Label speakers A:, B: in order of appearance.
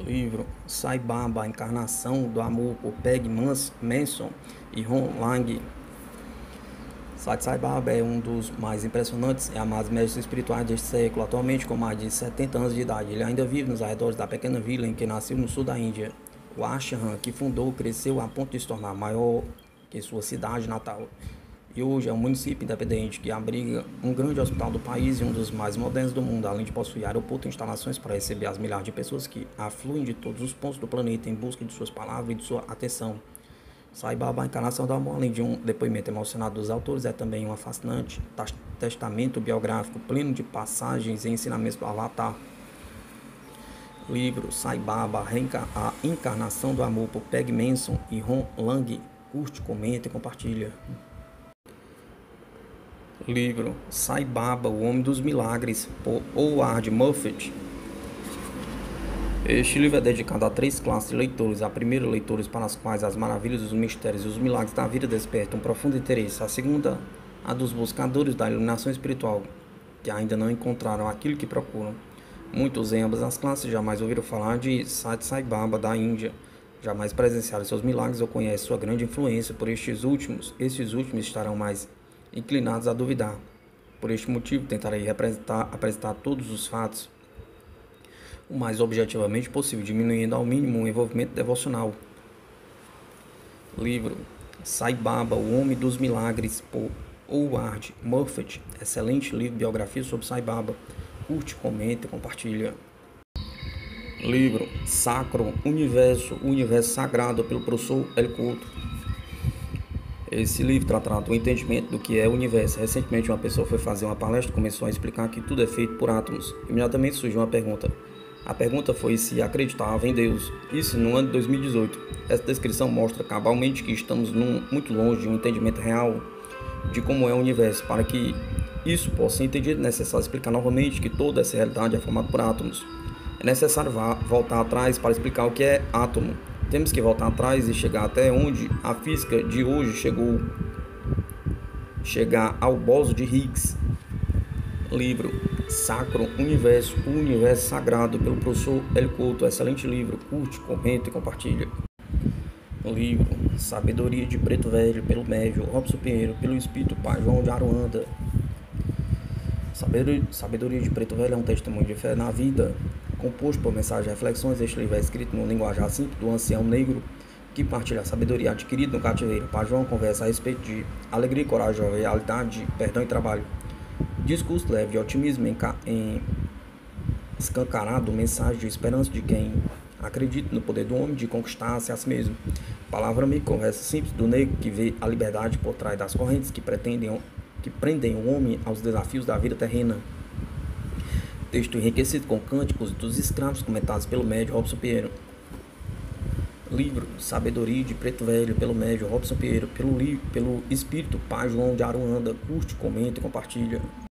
A: Livro Sai Baba, a encarnação do amor, por Peg Manson e Ron Lang. Sai Baba é um dos mais impressionantes e amados mestres espirituais deste século, atualmente com mais de 70 anos de idade. Ele ainda vive nos arredores da pequena vila em que nasceu no sul da Índia. O ashram que fundou cresceu a ponto de se tornar maior que sua cidade natal. E hoje é um município independente que abriga um grande hospital do país e um dos mais modernos do mundo, além de possuir aeroporto e instalações para receber as milhares de pessoas que afluem de todos os pontos do planeta em busca de suas palavras e de sua atenção. Sai Baba, a encarnação do amor, além de um depoimento emocionado dos autores, é também um fascinante testamento biográfico pleno de passagens e ensinamentos do Avatar. Livro Sai Baba, a encarnação do amor, por Peg Manson e Ron Lang. Curte, comenta e compartilha. Livro Sai Baba, o Homem dos Milagres, por Howard Moffett. Este livro é dedicado a 3 classes de leitores. A primeira, leitores para as quais as maravilhas, os mistérios e os milagres da vida despertam um profundo interesse. A segunda, a dos buscadores da iluminação espiritual, que ainda não encontraram aquilo que procuram. Muitos em ambas as classes jamais ouviram falar de Sai Baba da Índia, jamais presenciaram seus milagres ou conhecem sua grande influência. Por estes últimos estarão mais inclinados a duvidar. Por este motivo, tentarei apresentar todos os fatos o mais objetivamente possível, diminuindo ao mínimo o envolvimento devocional. Livro Sai Baba, o Homem dos Milagres, por Howard Moffett. Excelente livro, biografia sobre Sai Baba. Curte, comenta e compartilha. Livro Sacro Universo, o Universo Sagrado, pelo professor Hélio Couto. Esse livro trata do entendimento do que é o universo. Recentemente uma pessoa foi fazer uma palestra e começou a explicar que tudo é feito por átomos. Imediatamente surgiu uma pergunta. A pergunta foi se acreditava em Deus. Isso no ano de 2018. Essa descrição mostra cabalmente que estamos muito longe de um entendimento real de como é o universo. Para que isso possa ser entendido, é necessário explicar novamente que toda essa realidade é formada por átomos. É necessário voltar atrás para explicar o que é átomo. Temos que voltar atrás e chegar até onde a física de hoje chegou. Chegar ao bóson de Higgs. Livro Sacro Universo, o Universo Sagrado, pelo professor Hélio Couto. Excelente livro. Curte, comenta e compartilha. Livro Sabedoria de Preto Velho, pelo médium Robson Pinheiro, pelo espírito Pai João de Aruanda. Sabedoria de Preto Velho é um testemunho de fé na vida, composto por mensagens e reflexões. Este livro é escrito num linguajar simples do ancião negro que partilha a sabedoria adquirida no cativeiro. Pai João conversa a respeito de alegria e coragem, jovialidade, perdão e trabalho. Discurso leve de otimismo escancarado, mensagem de esperança de quem acredita no poder do homem de conquistar-se a si mesmo. Palavra amiga, conversa simples do negro que vê a liberdade por trás das correntes que prendem o homem aos desafios da vida terrena. Texto enriquecido com cânticos dos escravos comentados pelo médium Robson Pinheiro. Livro Sabedoria de Preto Velho, pelo médium Robson Pinheiro, pelo espírito Pai João de Aruanda. Curte, comenta e compartilha.